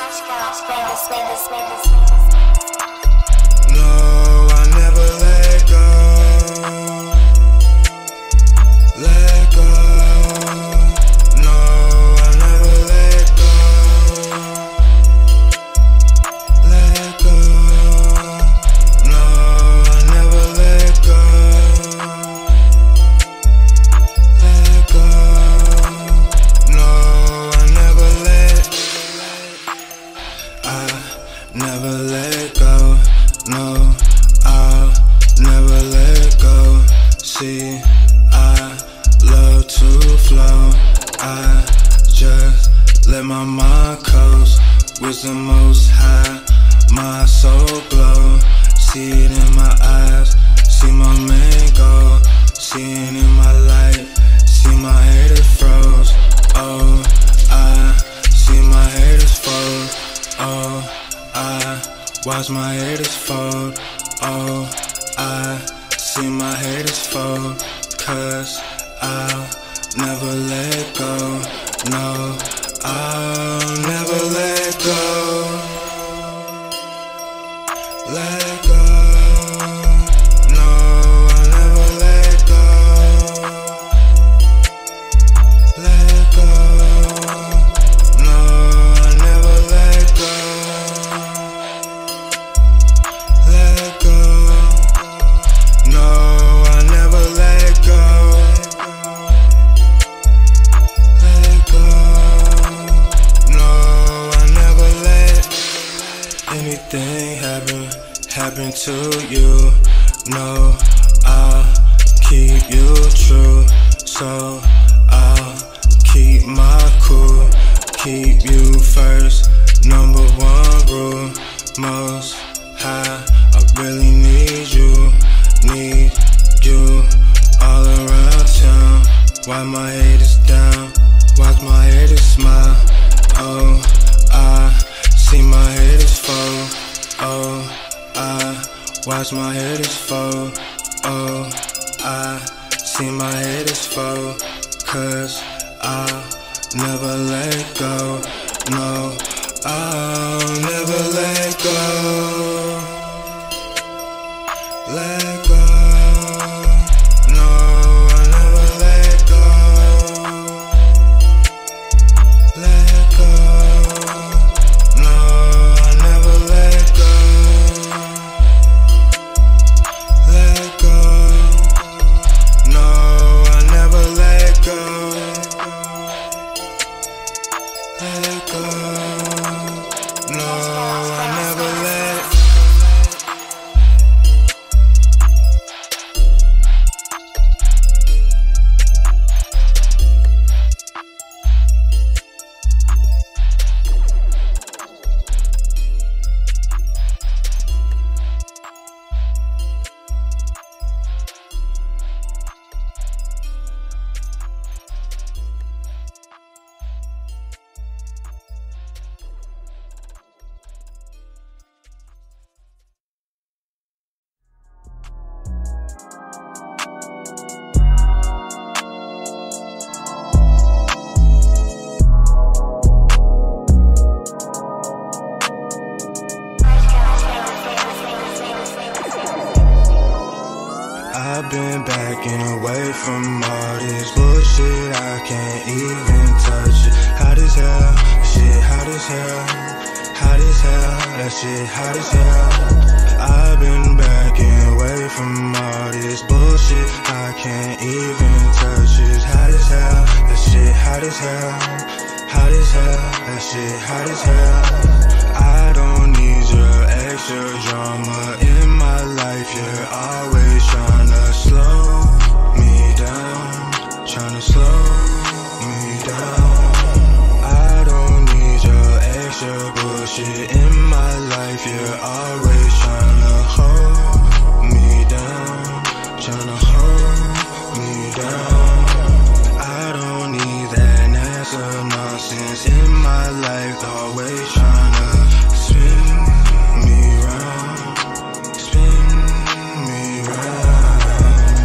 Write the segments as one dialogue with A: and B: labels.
A: No, I never let go. Let go. No, I never let go. Let go. No, I never let go. Let go. No, I never let. I never let go. No, I'll never let go. See, I love to flow. I just let my mind coast. With the Most High, my soul glow. See it in my eyes, see my main goal. See it in my light, see my haters froze. Oh, I see my haters fold. Oh, I watch my haters fold. Oh, I see my haters fold. Cause I'll never let go. No, I'll never let go. Let go. No, I'll never let go. Let go. No, I'll never let go. Let go. No, I'll never let go. Let go. No, I'll never let anything happen to you. No, I'll keep you true. So I'll keep my cool. Keep you first, number one rule. Most High, I really need you all around town. Why my haters down? Watch my haters smile. Oh, I see my haters fall. Oh, I watch my haters fall. Oh, I see my haters fall. Cause I'll never let go. No, I'll never let go. Let go. No, I'll never let go. Let go. No, I'll never let go. Let go. No, I'll never let go. Let go. No, I'll never let. I've been backing away from all this bullshit, I can't even touch it. Hot as hell, shit hot as hell. Hot as hell, that shit hot as hell. I've been backing away from all this bullshit, I can't even touch it. Hot as hell, that shit hot as hell. Hot as hell, that shit hot as hell. I don't need your extra drama in my life, you're always tryna slow me down, tryna slow me down. I don't need your extra bullshit in my life, you're always tryna hold me down, tryna hold me down. I don't need that NASA nonsense in my life, always tryna spin me round, spin me round. I've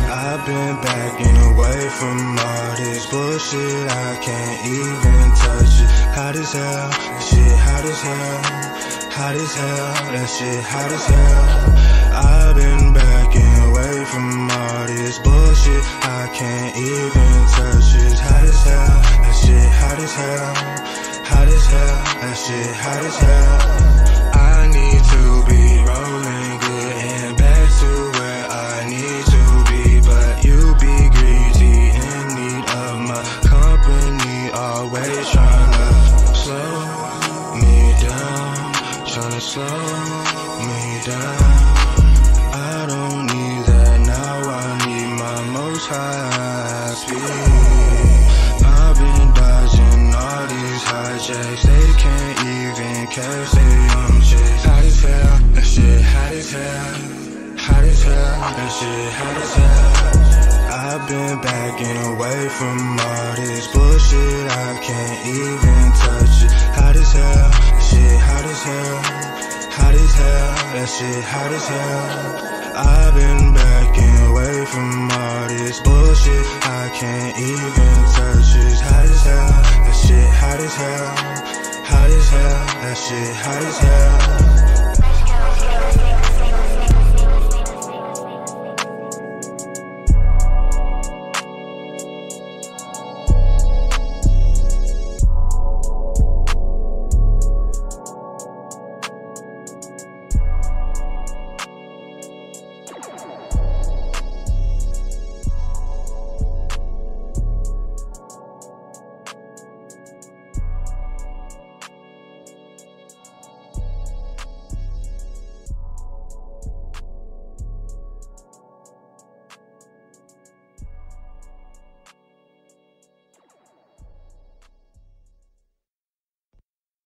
A: been backing away from all this bullshit, I can't even touch it. Hot as hell, that shit hot as hell. Hot as hell, that shit hot as hell. I've been backing away from all this bullshit, I can't even touch it. Hot as hell, that shit hot as hell. Hot as hell, that shit hot as hell. I need to be rolling good and back to where I need to be, but you be greedy, in need of my company, always tryna slow me down, tryna slow me down. I don't need that now, I need my most high speed. I've been dodging all these hijacks, they can't even catch they chase. Hot as hell, that shit hot as hell. Hot as hell, that shit hot as hell. I've been backing away from all this bullshit, I can't even touch it. Hot as hell, that shit hot as hell. Hot as hell, that shit hot as hell. I've been backing away from all this bullshit, I can't even touch it. Hot as hell, that shit hot as hell. Hot as hell, that shit hot as hell.